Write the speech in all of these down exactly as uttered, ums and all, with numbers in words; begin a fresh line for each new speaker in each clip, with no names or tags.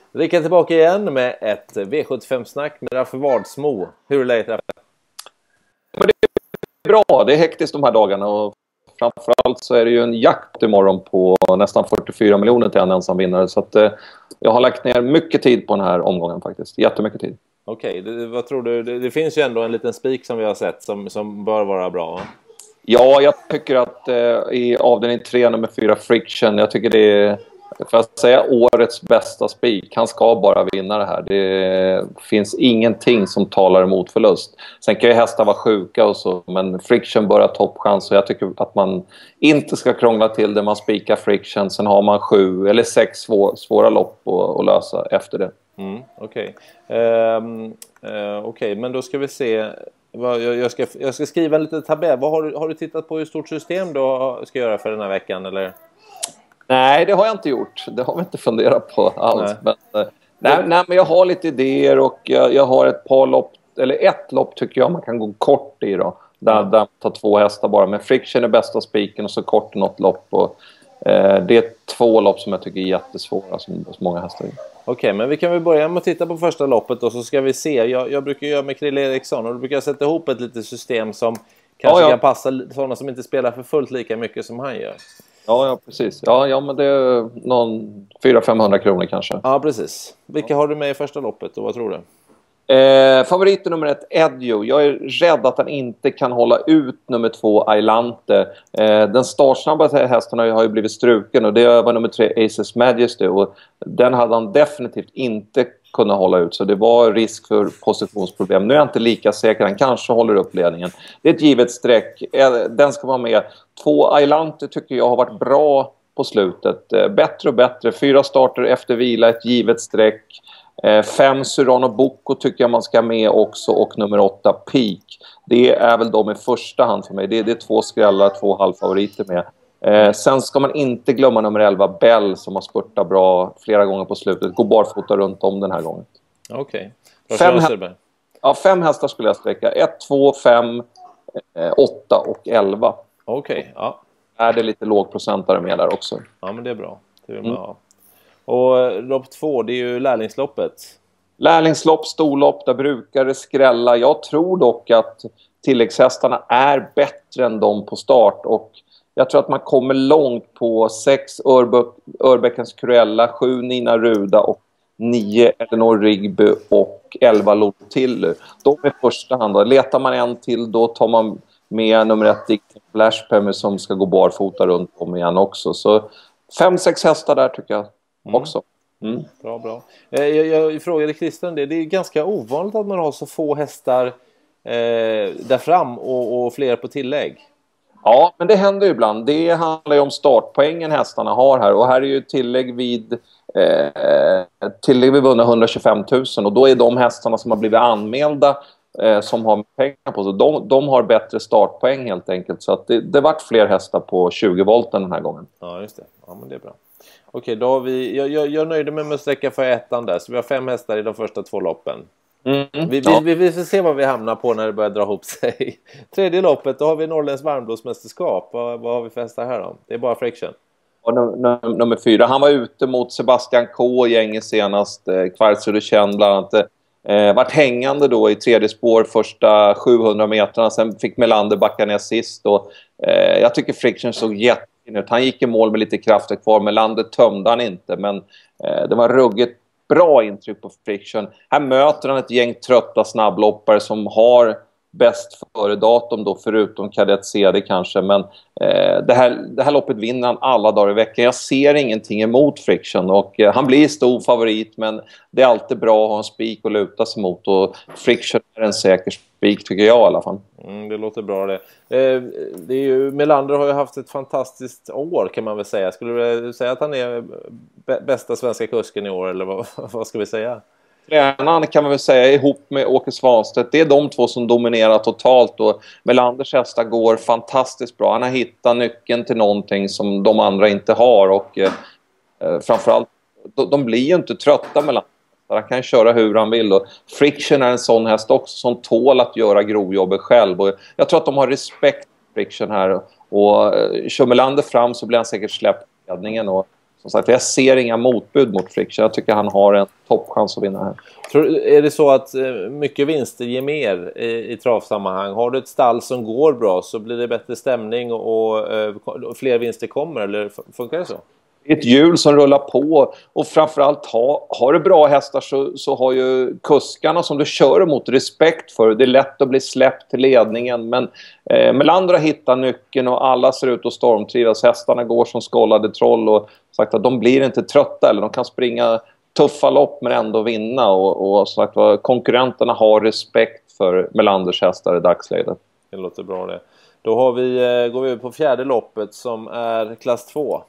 Rickard tillbaka igen med ett V sjuttiofem-snack med Raffe Wardsmo. Hur är läget, Raffe?
Men det är bra, det är hektiskt de här dagarna och framförallt så är det ju en jakt imorgon på nästan fyrtiofyra miljoner till en ensam vinnare. Så att, eh, jag har lagt ner mycket tid på den här omgången faktiskt, jättemycket tid.
Okej, okay, vad tror du? Det, det finns ju ändå en liten spik som vi har sett som, som bör vara bra.
Ja, jag tycker att eh, i avdelning tre, nummer fyra, Friction, jag tycker det är, för att säga, årets bästa spik. Han ska bara vinna det här. Det finns ingenting som talar emot förlust. Sen kan ju hästar vara sjuka och så, men Friction bör ha toppchans. Och jag tycker att man inte ska krångla till det. Man spikar Friction, sen har man sju eller sex svår, svåra lopp att, att lösa efter det.
Mm, Okej, okay. um, uh, okay. Men då ska vi se. Jag, jag, ska, jag ska skriva en liten tabell. Vad har, du, har du tittat på hur stort system du ska göra för den här veckan, eller?
Nej, det har jag inte gjort. Det har vi inte funderat på alls.
Nej.
Men, nej, nej, men jag har lite idéer och jag, jag har ett par lopp, eller ett lopp tycker jag man kan gå kort i då. Där, mm. där man tar två hästar bara. Men Friction är bästa spiken och så kort något lopp. Och, eh, det är två lopp som jag tycker är jättesvåra som så många hästar i.
Okej, okay, men vi kan väl börja med att titta på första loppet och så ska vi se. Jag, jag brukar göra med Krille Eriksson och då brukar jag sätta ihop ett litet system som kanske ja, ja. kan passa sådana som inte spelar för fullt lika mycket som han gör.
Ja, ja, precis. Ja, ja, men det är någon fyra till femhundra kronor kanske.
Ja, precis. Vilka har du med i första loppet och vad tror du?
Eh, favoriten nummer ett, Edjo. Jag är rädd att han inte kan hålla ut nummer två, Ailante. Eh, den startsnabbaste hästen har ju blivit struken och det var nummer tre, Aces Majesty. Och den hade han definitivt inte kunnat hålla ut, så det var risk för positionsproblem. Nu är jag inte lika säker, han kanske håller upp ledningen. Det är ett givet streck. Eh, den ska vara med. Två, Ailante tycker jag har varit bra på slutet. Eh, bättre och bättre. Fyra starter efter vila, ett givet streck. Eh, fem Surano Bocco tycker jag man ska med också och nummer åtta Peak. Det är väl de i första hand för mig. Det är, det är två skrällar, två halvfavoriter med. Eh, sen ska man inte glömma nummer elva Bell som har spurtat bra flera gånger på slutet. Går barfota runt om den här gången.
Okej. Okay.
Fem, hä- ja, fem hästar skulle jag sträcka. ett, två, fem, åtta och elva.
Okej, okay. Ja.
Är det lite lågprocentare med där också.
Ja, men det är bra. Det vill man ha. Och lopp två, det är ju lärlingsloppet.
Lärlingslopp, storlopp, där brukar det skrälla. Jag tror dock att tilläggshästarna är bättre än de på start. Och jag tror att man kommer långt på sex Örbäckens Cruella, sju Nina Ruda och nio Eleanor Rigby och elva Lotillu. De är första hand. Då. Letar man en till, då tar man med nummer ett Dick Flashpemmer som ska gå barfota runt om igen också. Så fem, sex hästar där tycker jag.
Mm.
Också. Mm.
Bra, bra. Eh, jag, jag frågade Christian det. Det är ganska ovanligt att man har så få hästar eh, där fram och, och fler på tillägg.
Ja, men det händer ju ibland. Det handlar ju om startpoängen hästarna har här. Och här är ju tillägg vid eh, tillägg vid vunna hundratjugofem tusen. Och då är de hästarna som har blivit anmälda eh, som har pengar på sig. De, de har bättre startpoäng helt enkelt. Så att det, det varit fler hästar på tjugo volten den här gången.
Ja, just det. Ja, men det är bra. Okej, då har vi, jag, jag, jag nöjde mig med att sträcka för ettan där. Så vi har fem hästar i de första två loppen.
Mm,
vi,
ja.
vi, vi får se vad vi hamnar på när det börjar dra ihop sig. Tredje loppet, då har vi Norrlands varmblåsmästerskap. Vad, vad har vi för hästar här då? Det är bara Friction.
Och num- nummer fyra, han var ute mot Sebastian K i gänget senast. Eh, Kvartsudekänn bland annat. Eh, vart hängande då i tredje spår första sjuhundra metrarna. Sen fick Melander backa ner sist. Och, eh, jag tycker Friction såg jättefin ut. Han gick i mål med lite krafter kvar. Melander tömde han inte. Men eh, det var ruggigt bra intryck på Friction. Här möter han ett gäng trötta snabbloppare som har bäst före datum då, förutom Kadett C D kanske. Men eh, det, här, det här loppet vinner han alla dagar i veckan. Jag ser ingenting emot Friction och eh, han blir stor favorit, men det är alltid bra att ha en spik och luta sig mot, och Friction är en säker spik tycker jag i alla fall.
Mm, det låter bra det. Eh, det är ju, Melander har ju haft ett fantastiskt år kan man väl säga. Skulle du säga att han är b- bästa svenska kusken i år, eller vad, vad ska vi säga?
Tränaren kan man väl säga ihop med Åke Svanstedt. Det är de två som dominerar totalt, och Melanders hästar går fantastiskt bra. Han har hittat nyckeln till någonting som de andra inte har, och eh, framförallt de, de blir ju inte trötta Melander. Han kan köra hur han vill, och Friction är en sån häst också som tål att göra grovjobbet själv, och jag tror att de har respekt för Friction här, och eh, kör Melander fram så blir han säkert släppt ledningen, och som sagt, jag ser inga motbud mot Friction. Jag tycker han har en toppchans att vinna här.
Tror, är det så att mycket vinster ger mer i, i travsammanhang? Har du ett stall som går bra så blir det bättre stämning och, och, och fler vinster kommer, eller funkar det så?
Ett hjul som rullar på, och framförallt ha, har du bra hästar så, så har ju kuskarna som du kör emot respekt för. Det är lätt att bli släppt till ledningen, men eh, Melander hittar nyckeln och alla ser ut att stormtrivas. Hästarna går som skållade troll och sagt att de blir inte trötta, eller de kan springa tuffa lopp men ändå vinna, och, och sagt att konkurrenterna har respekt för Melanders hästar i dagsläget.
Det låter bra det. Då har vi, går vi på fjärde loppet som är klass två.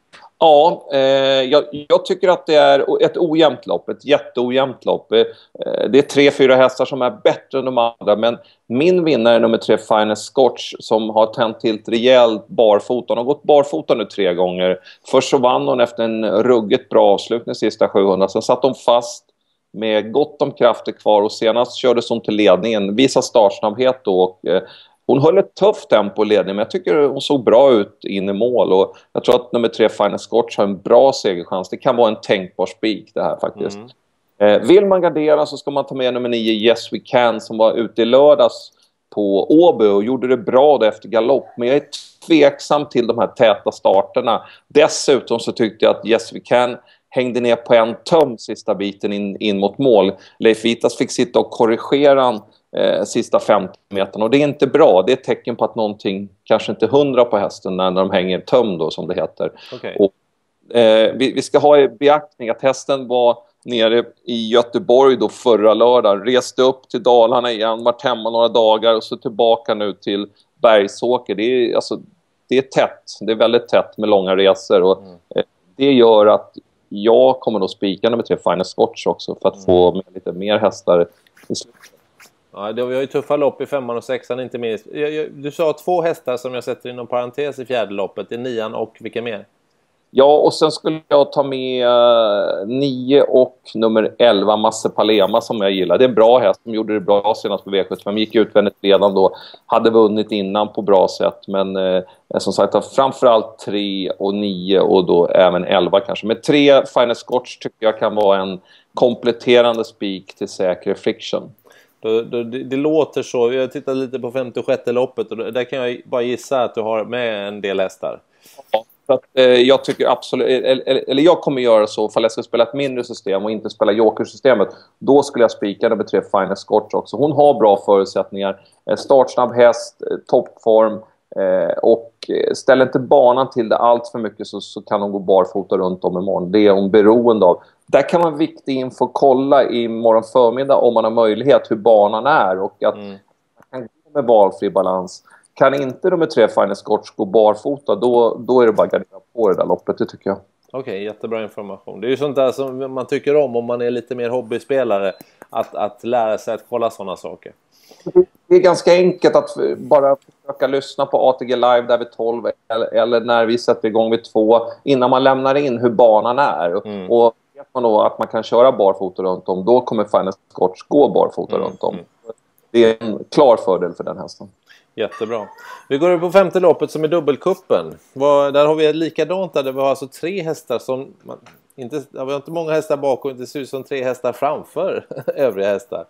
Ja, eh, jag, jag tycker att det är ett ojämnt lopp, ett jätteojämnt lopp. Eh, det är tre, fyra hästar som är bättre än de andra, men min vinnare är nummer tre, Finest Scotch, som har tänt till ett rejält barfota. Hon har gått barfota nu tre gånger. Först så vann hon efter en ruggigt bra avslutning sista sjuhundra, sen satt hon fast med gott om krafter kvar och senast kördes hon till ledningen. Visar startsnabbhet då, och eh, hon höll ett tufft tempo i ledningen, men jag tycker hon såg bra ut in i mål. Och jag tror att nummer tre, Finest Scotch, har en bra segerchans. Det kan vara en tänkbar spik det här faktiskt. Mm. Eh, vill man gardera så ska man ta med nummer nio, Yes We Can, som var ute i lördags på Åby och gjorde det bra då efter galopp. Men jag är tveksam till de här täta starterna. Dessutom så tyckte jag att Yes We Can hängde ner på en töm sista biten in, in mot mål. Leif Vitas fick sitta och korrigera han Eh, sista femtio meterna, och det är inte bra. Det är ett tecken på att någonting kanske inte är hundra på hästen när de hänger töm då, som det heter.
Okay.
Och, eh, vi, vi ska ha i beaktning att hästen var nere i Göteborg då förra lördagen, reste upp till Dalarna igen, varit hemma några dagar och så tillbaka nu till Bergsåker. Det är, alltså, det är tätt, det är väldigt tätt med långa resor, och mm. eh, det gör att jag kommer att spika nummer tre, Finest Scotch också, för att mm. få med lite mer hästar i slutet.
Ja, det var ju tuffa lopp i femman och sexan inte minst. Jag, jag, du sa två hästar som jag sätter inom parentes i fjärde loppet. Det är nian och vilka mer?
Ja, och sen skulle jag ta med uh, nio och nummer elva, Masse Palema, som jag gillar. Det är en bra häst som gjorde det bra senast på V sjuttiofem. Gick utvändigt redan då. Hade vunnit innan på bra sätt. Men uh, som sagt, framförallt tre och nio och då även elva kanske. Men tre, Finest Scotch, tycker jag kan vara en kompletterande spik till säker Friction.
Då, då, det, det låter så. Jag tittar lite på femtiosjätte loppet och där kan jag bara gissa att du har med en del hästar.
Ja, så att, eh, jag tycker absolut, eller, eller jag kommer göra så för jag ska spela ett mindre system och inte spela jokersystemet. Då skulle jag spika nummer tre, Finest Scotch också. Hon har bra förutsättningar. Eh, startsnabb häst, eh, toppform. Eh, och ställer inte banan till det allt för mycket så, så kan hon gå barfota runt om imorgon. Det är hon beroende av. Där kan man viktigt info kolla i morgon förmiddag om man har möjlighet hur banan är och att mm. man kan gå med valfri balans. Kan inte nummer tre, Finest Scotch, gå barfota, då, då är det bara att gardera på det där loppet, det tycker jag.
Okej, okay, jättebra information. Det är ju sånt där som man tycker om om man är lite mer hobbyspelare, att, att lära sig att kolla sådana saker.
Det är ganska enkelt att bara försöka lyssna på A T G Live där vid tolv eller, eller när vi sätter igång vid två innan man lämnar in hur banan är. Mm. Och vet man då att man kan köra barfota runt om, då kommer Finest Scotch gå barfota mm. runt om. Mm. Det är en klar fördel för den hästen.
Jättebra. Vi går upp på femte loppet som är dubbelkuppen. Var, där har vi ett likadant där vi har alltså tre hästar som... Man, inte, vi har inte många hästar bakom, det ser ut som tre hästar framför övriga hästar.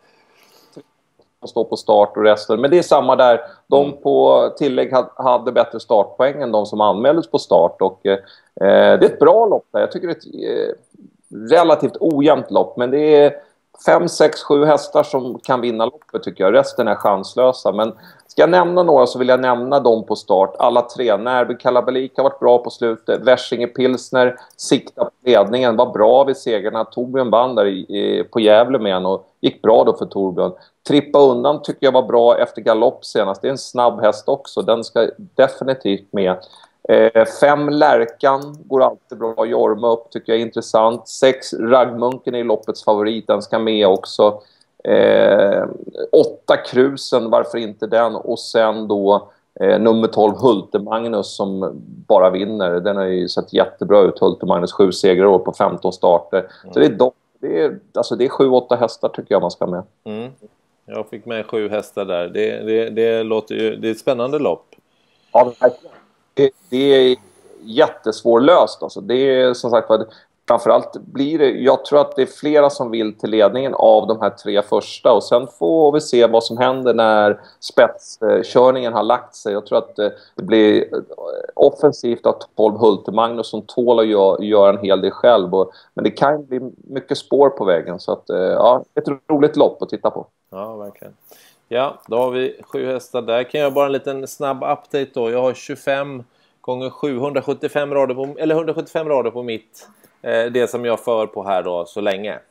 De står på start och resten. Men det är samma där. De mm. på tillägg hade bättre startpoäng än de som anmäldes på start. Och, eh, det är ett bra lopp där. Jag tycker det är ett eh, relativt ojämnt lopp. Men det är fem, sex, sju hästar som kan vinna loppet tycker jag. Resten är chanslösa. Men ska jag nämna några så vill jag nämna dem på start. Alla tre. Närby Kalabalik har varit bra på slutet. Värstinge Pilsner sikta på ledningen. Var bra vid segerna. Torbjörn vann där i, i, på Gävle med en och gick bra då för Torbjörn. Trippa undan tycker jag var bra efter galopp senast. Det är en snabb häst också. Den ska definitivt med. Eh, fem Lärkan går alltid bra. Jorma upp tycker jag är intressant. Sex Raggmunken är loppets favorit. Den ska med också. Eh, åtta Krusen, varför inte den? Och sen då eh, nummer tolv Hulte Magnus som bara vinner. Den har ju sett jättebra ut. Hulte Magnus sju segrar på femton starter. Mm. Så det är, de, det är alltså det är sju, åtta hästar tycker jag man ska med.
Mm. Jag fick med sju hästar där. Det, det, det låter ju, det är ett spännande lopp.
Ja, det, det är jättesvårlöst. Alltså. Det är som sagt vad framförallt blir det, jag tror att det är flera som vill till ledningen av de här tre första, och sen får vi se vad som händer när spetskörningen har lagt sig. Jag tror att det blir offensivt att tolv Hultemagnus som tål att göra gör en hel del själv, och, men det kan bli mycket spår på vägen, så att ja, ett roligt lopp att titta på.
Ja, verkligen. Ja, då har vi sju hästar där. Kan jag bara en liten snabb update då. Jag har tjugofem gånger sju, hundrasjuttiofem rader på, eller hundrasjuttiofem rader på mitt. Det som jag för på här då så länge.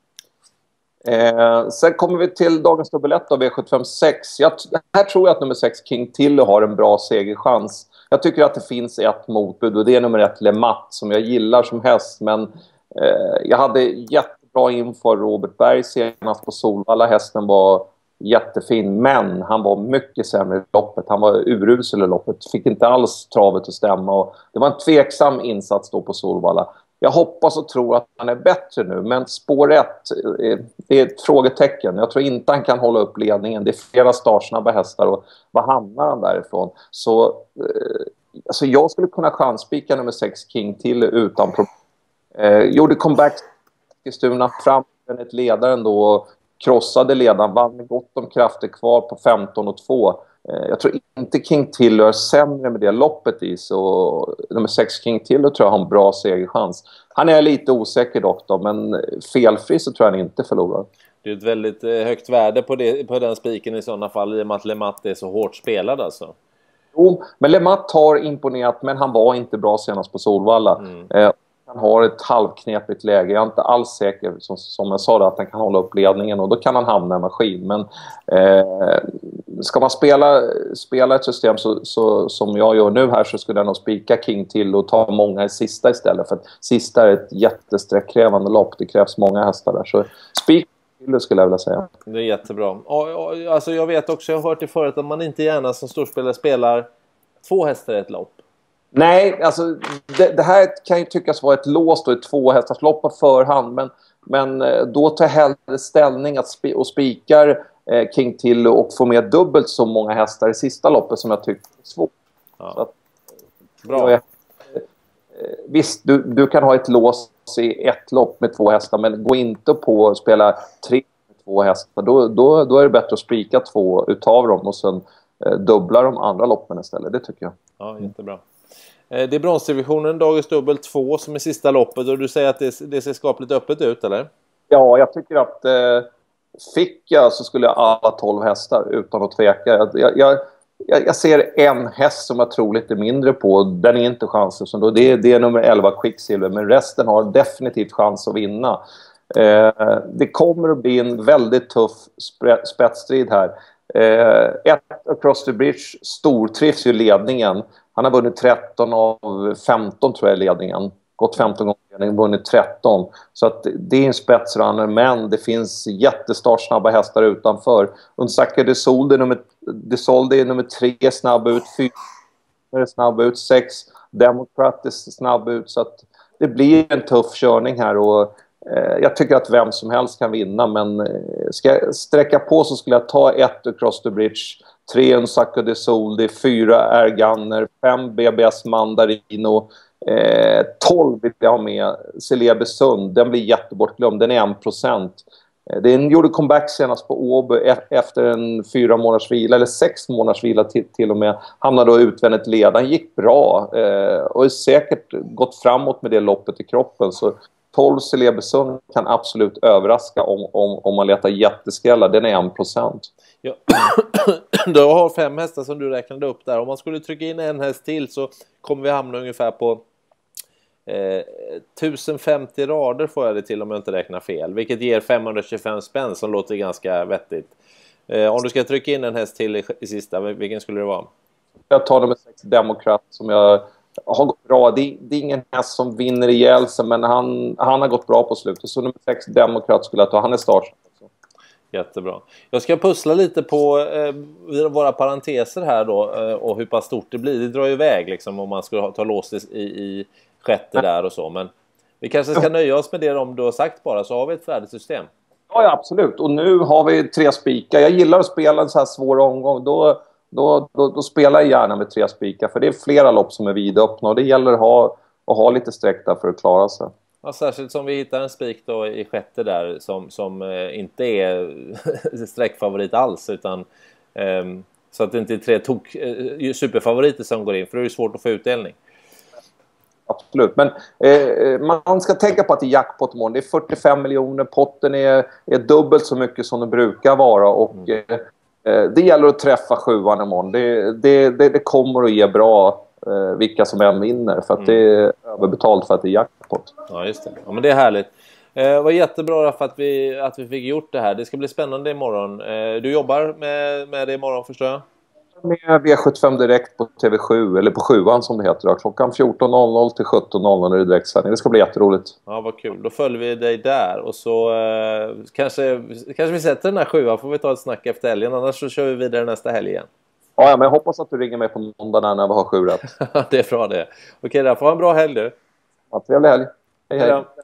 Eh, sen kommer vi till dagens dubbelett av V sjuttiofem sex. Jag, här tror jag att nummer sex King Tilly har en bra segerchans. Jag tycker att det finns ett motbud, och det är nummer ett Le Mat, som jag gillar som häst. Men eh, jag hade jättebra info Robert Berg senast på Solvalla. Hästen var jättefin, men han var mycket sämre i loppet. Han var urusel i loppet. Fick inte alls travet att stämma, och det var en tveksam insats då på Solvalla. Jag hoppas och tror att han är bättre nu, men spår ett det är ett frågetecken. Jag tror inte han kan hålla upp ledningen. Det är flera startsnabba hästar, och vad hamnar han därifrån? Så eh, alltså jag skulle kunna chanspika nummer sex King till utan problem. Eh, gjorde comeback i Stuna fram ett ledaren då, och krossade ledaren, vann med gott om krafter kvar på femton och två. Jag tror inte King Tiller är sämre med det loppet i, så nummer sex King Tiller tror jag har en bra segerchans. Han är lite osäker dock då, men felfri så tror jag han inte förlorar.
Det är ett väldigt högt värde på, det, på den spiken i sådana fall, i och med att Le Mat är så hårt spelad alltså.
Jo, men Le Mat har imponerat, men han var inte bra senast på Solvalla. Mm. Eh, han har ett halvknepigt läge. Jag är inte alls säker, som, som jag sa, då, att han kan hålla upp ledningen, och då kan han hamna i maskin. Men eh, ska man spela, spela ett system så, så, som jag gör nu här, så skulle jag nog spika King till och ta många i sista istället. För att sista är ett jättesträckkrävande lopp. Det krävs många hästar där. Så spik till skulle jag vilja säga.
Det är jättebra. Och, och, alltså jag vet också, jag har hört det förut, att man inte gärna som storspelare spelar två hästar i ett lopp.
Nej, alltså det, det här kan ju tyckas vara ett låst och ett tvåhästarslopp på förhand, men, men då tar hellre ställning att sp- och spikar eh, King till och får med dubbelt så många hästar i sista loppet, som jag tycker är svårt.
Ja.
Så att,
bra.
Jag, eh, visst, du, du kan ha ett lås i ett lopp med två hästar, men gå inte på att spela tre med två hästar. Då, då, då är det bättre att spika två utav dem och sen eh, dubbla de andra loppen istället, det tycker jag.
Ja, jättebra. Det är bronsdivisionen, dagens dubbel två, som är sista loppet, och du säger att det, det ser skapligt öppet ut, eller?
Ja, jag tycker att eh, fick jag så skulle jag alla tolv hästar utan att tveka. Jag, jag, jag ser en häst som jag tror lite mindre på. Den är inte chansen, så då, det, är, det är nummer elva Quicksilver, men resten har definitivt chans att vinna. Eh, det kommer att bli en väldigt tuff spetsstrid här. Eh, ett Across the Bridge stortrivs ju ledningen. Han har vunnit tretton av femton tror jag i ledningen. Gått femton gånger i ledningen, vunnit tretton. Så att det är en spetsrunner, men det finns jättestartsnabba hästar utanför. Unsaka de Solde nummer, de Solde är nummer tre snabb ut, fyra är snabb ut, sex Democrat är snabb ut. Så att det blir en tuff körning här, och eh, jag tycker att vem som helst kan vinna, men eh, ska jag sträcka på så skulle jag ta ett Across the Bridge, tre Unsaka de Solde, fyra Air Gunner, fem B B S Mandarino, eh, tolv vill jag ha med Celebesund. Den blir jättebortglömd, den är en procent. Eh, den gjorde comeback senast på Åby e- efter en fyra månaders vila, eller sex månaders vila till, till och med. Hamnade då utvändigt ledaren, gick bra eh, och är säkert gått framåt med det loppet i kroppen. Så tolv Celebesund kan absolut överraska om, om, om man letar jätteskrällar. Den är en procent.
Ja. Du har fem hästar som du räknade upp där. Om man skulle trycka in en häst till så kommer vi hamna ungefär på eh, tusen femtio rader, får jag det till om jag inte räknar fel. Vilket ger femhundratjugofem spänn, som låter ganska vettigt. Eh, om du ska trycka in en häst till i, i sista, vilken skulle det vara?
Jag tar nummer sex Democrat som jag har gått bra. Det, det är ingen häst som vinner ihjäl sig, men han, han har gått bra på slutet. Så nummer sex Democrat skulle jag ta. Han är start.
Jättebra. Jag ska pussla lite på eh, våra parenteser här då, eh, och hur pass stort det blir. Det drar ju iväg liksom om man skulle ha, ta lås i, i sjätte där och så. Men vi kanske ska nöja oss med det om du har sagt bara, så har vi ett färdigt system.
Ja, ja, absolut. Och nu har vi tre spikar. Jag gillar att spela en så här svår omgång. Då, då, då, då spelar jag gärna med tre spikar. För det är flera lopp som är vidöppna och det gäller att ha, att ha lite streck där för att klara sig.
Ja, särskilt som vi hittar en spik då i sjätte där som, som eh, inte är streckfavorit alls, utan eh, så att det inte är tre tok, eh, superfavoriter som går in, för då är det svårt att få utdelning.
Absolut, men eh, man ska tänka på att det är jackpot imorgon. Det är fyrtiofem miljoner, potten är, är dubbelt så mycket som det brukar vara och mm. eh, det gäller att träffa sjuan imorgon. Det, det, det, det kommer att ge bra eh, vilka som än vinner, för att mm. det är överbetalt för att det är jackpot.
Ja, just det. Ja, men det är härligt. Det eh, var jättebra för att vi, att vi fick gjort det här. Det ska bli spännande imorgon. Eh, du jobbar med, med det imorgon, förstår jag?
Med V sjuttiofem direkt på T V sju, eller på sjuan som det heter då. Klockan fjorton noll noll till sjutton noll noll är det direktsändning. Det ska bli jätteroligt.
Ja, vad kul. Då följer vi dig där. Och så eh, kanske, kanske vi sätter den här sjuan. Får vi ta ett snack efter helgen. Annars så kör vi vidare nästa helg igen.
Ja, ja, men jag hoppas att du ringer mig på måndag när vi har sju rätt.
Det är bra det. Okej, då får ha en bra helg du.
Ja, trevlig helg. Hej, hej.
Hej då.